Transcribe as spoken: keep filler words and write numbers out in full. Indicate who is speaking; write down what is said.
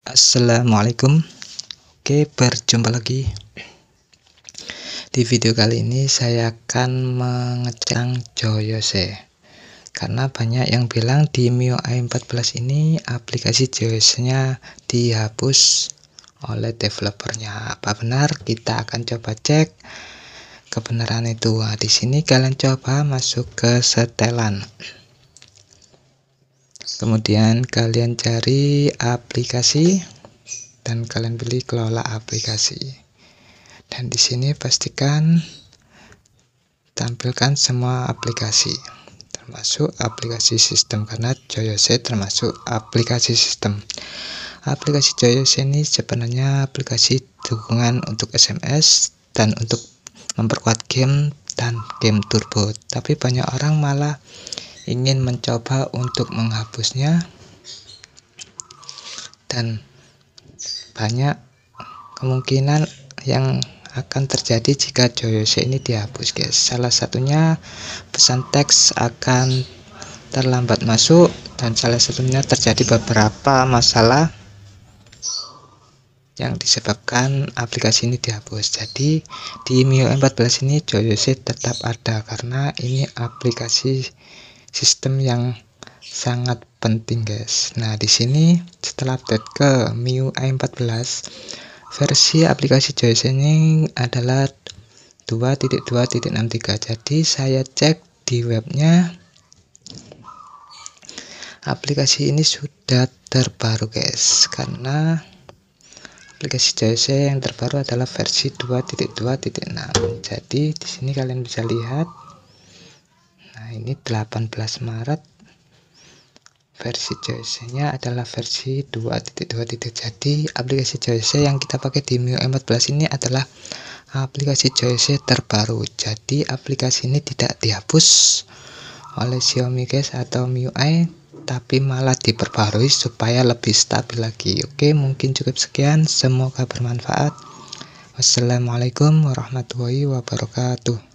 Speaker 1: Assalamualaikum. Oke, berjumpa lagi. Di video kali ini saya akan mengecek Joyose, karena banyak yang bilang di M I U I empat belas ini aplikasi Joyose-nya dihapus oleh developernya. Apa benar? Kita akan coba cek kebenaran itu. Nah, di sini kalian coba masuk ke setelan. Kemudian kalian cari aplikasi dan kalian pilih kelola aplikasi. Dan di sini pastikan tampilkan semua aplikasi, termasuk aplikasi sistem, karena Joyose termasuk aplikasi sistem. Aplikasi Joyose ini sebenarnya aplikasi dukungan untuk S M S dan untuk memperkuat game dan game turbo. Tapi banyak orang malah ingin mencoba untuk menghapusnya, dan banyak kemungkinan yang akan terjadi jika Joyose ini dihapus, guys. Salah satunya pesan teks akan terlambat masuk, dan salah satunya terjadi beberapa masalah yang disebabkan aplikasi ini dihapus. Jadi di M I U I empat belas ini Joyose tetap ada, karena ini aplikasi sistem yang sangat penting, guys. Nah, di sini setelah update ke M I U I empat belas, versi aplikasi Joyose ini adalah dua titik dua titik enam tiga. Jadi saya cek di webnya, aplikasi ini sudah terbaru, guys, karena aplikasi Joyose yang terbaru adalah versi dua titik dua titik enam. Jadi di sini kalian bisa lihat, nah ini delapan belas Maret, versi Joyose-nya adalah versi dua titik dua. Jadi aplikasi Joyose yang kita pakai di M I U I empat belas ini adalah aplikasi Joyose terbaru. Jadi aplikasi ini tidak dihapus oleh Xiaomi, guys, atau M I U I, tapi malah diperbarui supaya lebih stabil lagi. Oke, mungkin cukup sekian, semoga bermanfaat. Wassalamualaikum warahmatullahi wabarakatuh.